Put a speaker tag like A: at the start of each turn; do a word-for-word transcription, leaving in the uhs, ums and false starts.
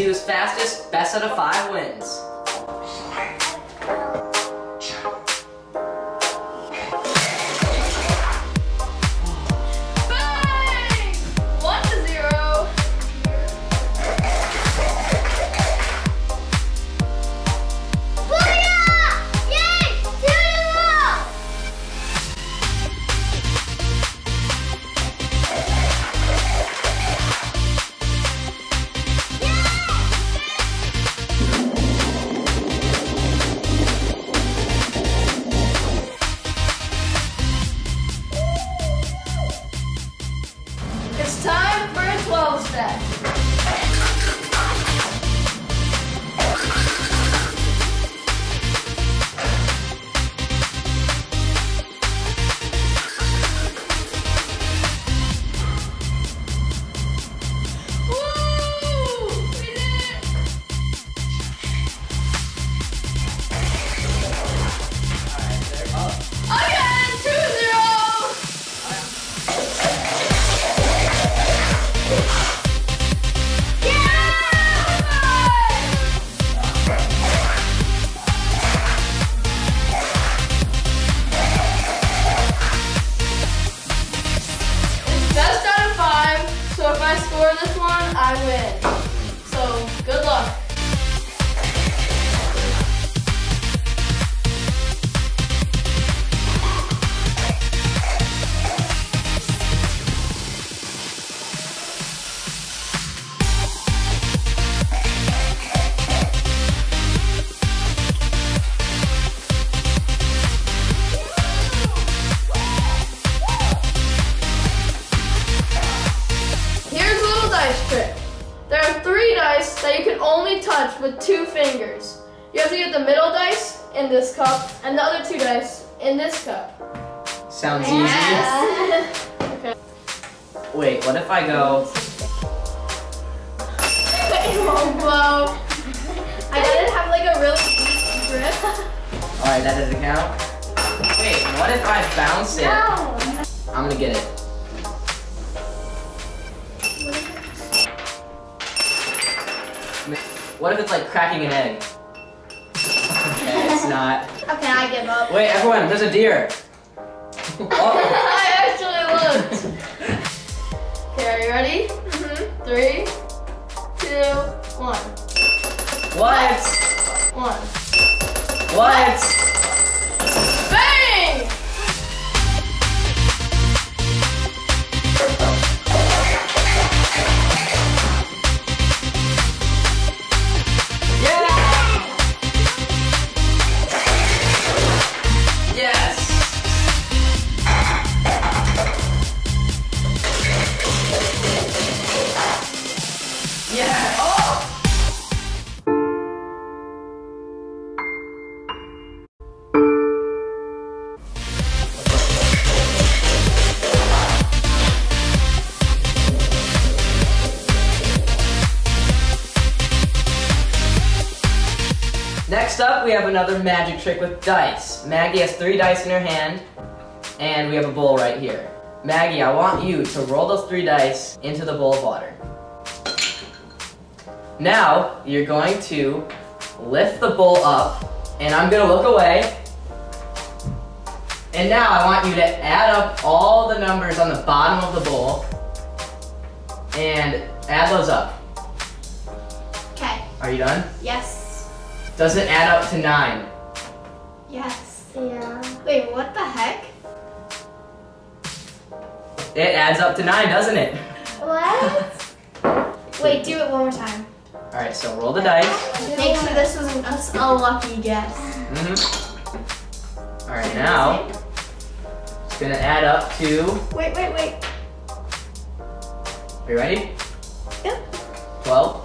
A: see who's fastest. Best out of five wins.
B: It's time for a twelve step. Woo! We did it!
A: Alright, they're up.
B: Again, two zero! Best out of five, so if I score this one, I win. So, good luck. Here's a little dice trick. There are three dice that you can only touch with two fingers. You have to get the middle dice in this cup and the other two dice in this cup.
A: Sounds
B: Yes. Okay.
A: easy. Wait, what if I go?
B: It won't blow. I gotta have like a really deep grip.
A: Alright, that doesn't count. Wait, what if I bounce it?
B: No.
A: I'm gonna get it. What if it's like cracking an egg? Okay, it's not.
B: Okay, I give up.
A: Wait, everyone, there's a deer. Oh.
B: I actually looked. Okay, are you ready? Mm-hmm. Three, two, one.
A: What?
B: One.
A: What?
B: Bang!
A: Yeah! Yes! Yeah! Oh! Next up, we have another magic trick with dice. Maggie has three dice in her hand, and we have a bowl right here. Maggie, I want you to roll those three dice into the bowl of water. Now, you're going to lift the bowl up, and I'm gonna look away. And now I want you to add up all the numbers on the bottom of the bowl, and add those up.
B: Okay.
A: Are you done?
B: Yes.
A: Does it add up to nine?
B: Yes. Yeah. Wait, what the heck?
A: It adds up to nine, doesn't it?
B: What? Wait, do it one more time.
A: Alright, so roll the dice.
B: Make sure this wasn't a, a lucky guess.
A: Mm-hmm. Alright, now it's gonna add up to.
B: Wait, wait, wait.
A: Are you ready?
B: Yep.
A: twelve.